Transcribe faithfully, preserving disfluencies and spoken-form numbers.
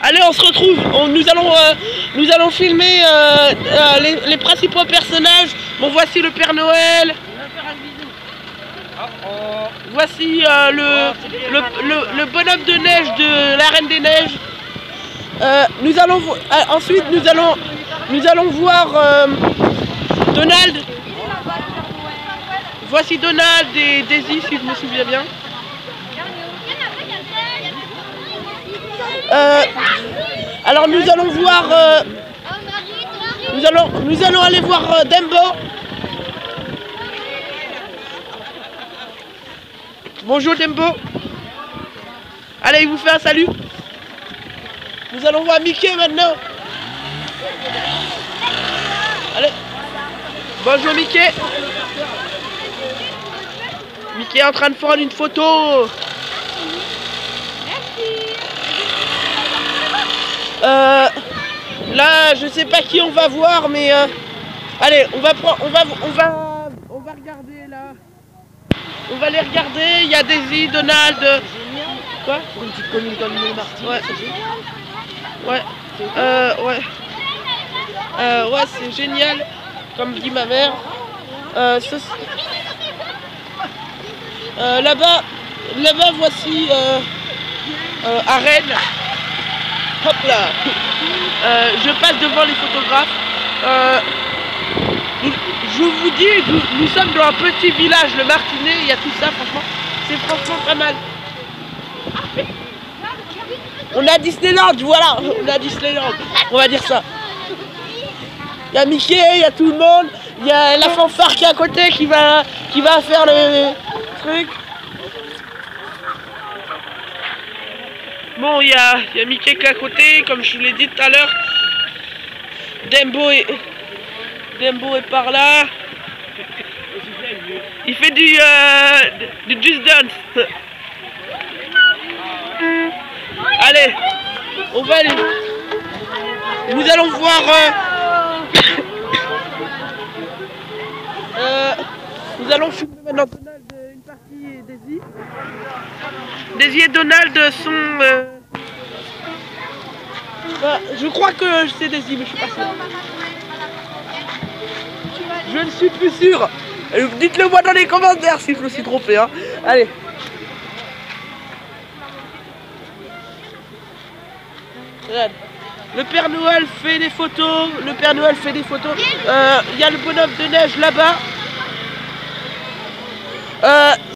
Allez, on se retrouve. On, nous, allons, euh, nous allons filmer euh, euh, les, les principaux personnages. Bon, voici le Père Noël. Voici euh, le, le, le, le bonhomme de neige de la Reine des Neiges. Euh, nous allons euh, ensuite nous allons nous allons voir euh, Donald. Voici Donald et Daisy, si je me souviens bien. Euh, alors nous allons voir euh, nous allons nous allons aller voir euh, Dembo. Bonjour Dembo. Allez, il vous fait un salut. Nous allons voir Mickey maintenant. Allez. Bonjour Mickey. Mickey est en train de prendre une photo. Euh, là, je sais pas qui on va voir, mais euh, allez, on va prendre, on va, on va, on va regarder là. On va les regarder. Il y a Daisy, Donald. Quoi? Pour une petite commune comme nous, Martin. Ouais. Ouais. Euh, ouais. Euh, ouais, c'est génial, comme dit ma mère. Euh, ce... euh, là-bas, là-bas, voici euh, euh, à Rennes. Hop là. Euh, je passe devant les photographes. Euh, je vous dis, nous, nous sommes dans un petit village, le Martinet. Il y a tout ça, franchement, c'est franchement pas mal. On a Disneyland, voilà, on a Disneyland, on va dire ça. Il y a Mickey, il y a tout le monde, il y a la fanfare qui est à côté qui va, qui va faire le truc. Bon, il y a, il y a Mickey qui est à côté, comme je vous l'ai dit tout à l'heure. Dembo est, Dembo est par là. Il fait du, euh, du Just Dance. Allez, on va aller. Nous allons voir. Euh, euh, nous allons filmer maintenant Donald, une partie et Daisy. Daisy et Donald sont. Euh, bah, je crois que c'est Daisy, mais je suis pas sûr. Je ne suis plus sûr. Dites-le moi dans les commentaires si je me suis trompé. Hein. Allez. Le Père Noël fait des photos, le Père Noël fait des photos. Il euh, y a le bonhomme de neige là-bas. Euh,